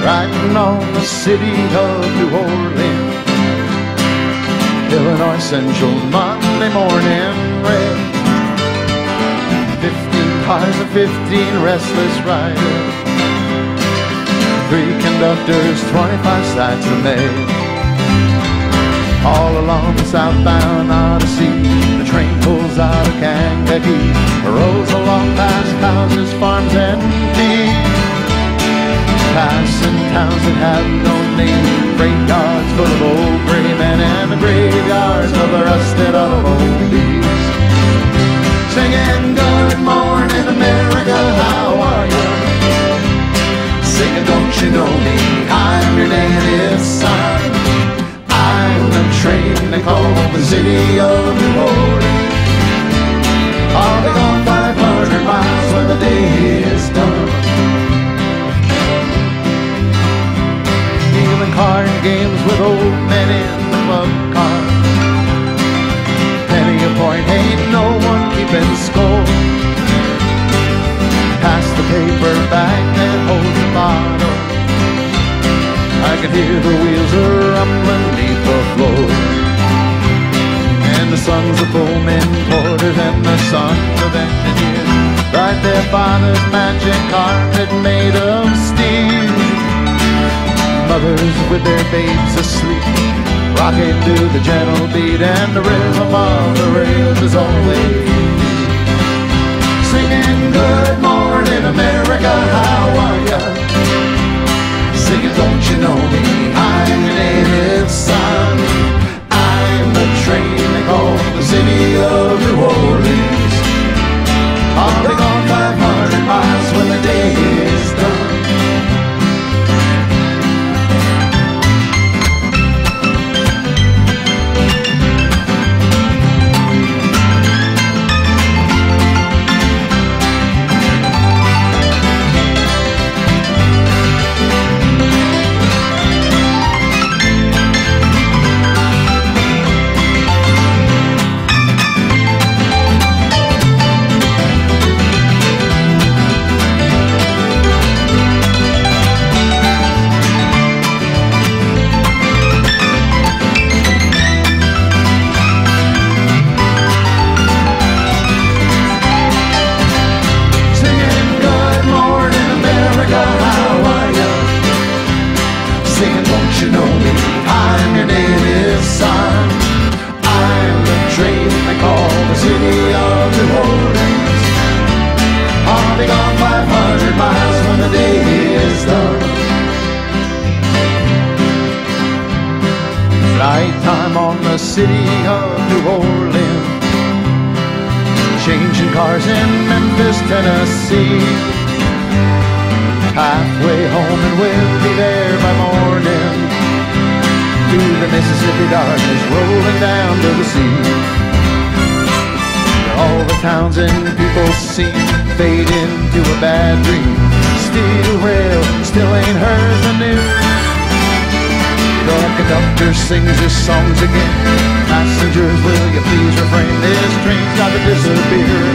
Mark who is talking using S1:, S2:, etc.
S1: riding on the city of New Orleans. Illinois Central Monday morning rain. 15 cars and 15 restless riders, 3 conductors, 25 sides of mail. All along the southbound Odyssey, the train pulls out of Kankakee, rolls along past houses, farms, and fields, passing towns that have no name, freight yards full of old gray men, and the graveyards of the rusted automobiles. Singing, good morning America, how are you? Singing, don't you know me, I'm your native son. I'm the train they call the city of New Orleans. I'll be gone 500 miles when the day is done. Dealing card games with old men in the club car. Penny a point, ain't no one keeping score. Pass the paper bag that holds the bottle. I can hear the wheels are rumbling beneath the floor. And the sons of bowmen, porters, and the sons of engineers ride their father's magic carpet made of steel. Mothers with their babes asleep, rocking to the gentle beat, and the rhythm of the rails is always singing, good morning America, how are ya? Singing, don't you know me, I'm your native son. I'm the train they call the city of New Orleans. I'll be gone 500 miles when the day is done. Nighttime on the city of New Orleans, changing cars in Memphis, Tennessee. Halfway home and we'll be there by morning, through the Mississippi darkness rolling down to the sea. All the towns and people seem fade into a bad dream. Steel rail still ain't heard the news. The conductor sings his songs again. Passengers, will you please refrain? This train's got to disappear.